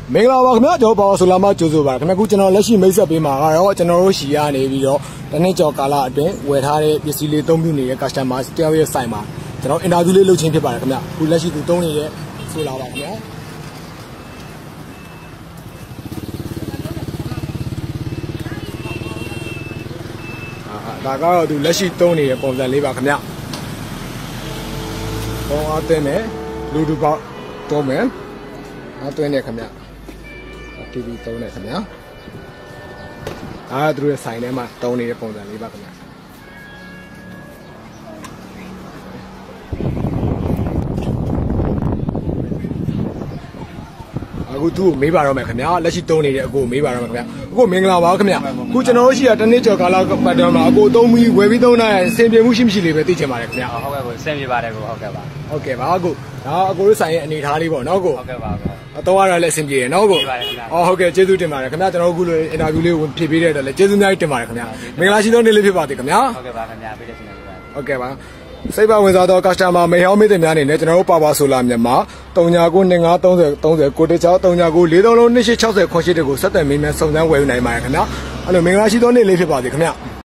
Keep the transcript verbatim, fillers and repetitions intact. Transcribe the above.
မင်္ဂလာပါခင်ဗျာကျွန်တော်ပါဝါဆိုလာမကြိုးဆိုပါခင်ဗျာအခုကျွန်တော်လက်ရှိမိတ်ဆက်ပေးမှာကတော့ကျွန်တော်တို့ရှီကနေပြီးတော့တနစ်ကျော်ကာလအတွင်းဝယ်ထားတဲ့ပစ္စည်းလေးအသုံးပြုနေတဲ့ customer တယောက်ရဲ့ဆိုင်မှာကျွန်တော်အင်တာဗျူးလေးလုပ်ချင်းဖြစ်ပါတယ်ခင်ဗျာအခုလက်ရှိသူသုံးနေတဲ့ဆိုလာပါခင်ဗျာအာဒါကတော့သူလက်ရှိသုံးနေတဲ့ပုံစံလေးပါခင်ဗျာပေါင်းအားတင်းမယ်လူတူပေါက်သုံးမယ်အားသွင်းနေခင်ဗျာတီဗီသုံးနေခင်ဗျာအားသူတို့ရဲ့ဆိုင်ထဲမှာသုံးနေတဲ့ပုံစံလေးပါခင်ဗျာအခုသူ့ကိုမေးပါတော့မယ်ခင်ဗျာလက်ရှိသုံးနေတဲ့အကိုမေးပါတော့မယ်ခင်ဗျာအခုမင်္ဂလာပါခင်ဗျာအခုကျွန်တော်တို့ရှိတာတနေ့ကျော်ကာလပတ်တော်မှာအကိုသုံးပြီးဝယ်ပြီးသုံးတာအဆင်ပြေမှုရှိမရှိလေးပဲသိချင်ပါတယ်ခင်ဗျာဟုတ်ကဲ့ကိုအဆင်ပြေပါတယ်ကိုဟုတ်ကဲ့ပါဟုတ်ကဲ့ပါအခုဒါအကိုတို့ဆိုင်ရဲ့အနေထားလေးပေါ့နော်ကိုဟုတ်ကဲ့ပါကိုအတော့ရလည်းအဆင်ပြေတယ်နော်ကိုအော်ဟုတ်ကဲ့ကျေးဇူးတင်ပါတယ်ခင်ဗျာကျွန်တော်တို့အခုလိုအင်တာဗျူးလေးဝင်ဖြည့်ပေးတဲ့အတွက်လည်းကျေးဇူးများကြီးတင်ပါတယ်ခင်ဗျာမင်္ဂလာရှိသောနေ့လေးဖြစ်ပါစေခင်ဗျာဟုတ်ကဲ့ပါခင်ဗျာပေးတဲ့ရှင်လေးပါဟုတ်ကဲ့ပါစိတ်ပါဝင်စားသော customer မေဟောင်းမေးတဲ့များအနေနဲ့ကျွန်တော်တို့ပါပါဆိုလာမြန်မာ၃ညကို၂၅၃၀၃၀ကိုတချောင်း၃ညကို၄၃လုံး၂၈၆၀ခွန်ရှိတဲ့ကိုဆက်သွယ်မေးမြန်းစုံစမ်းဝယ်ယူနိုင်ပါတယ်ခင်ဗျာအဲ့လိုမင်္ဂလာရှိသောနေ့လေးဖြစ်ပါစေခင်ဗျာ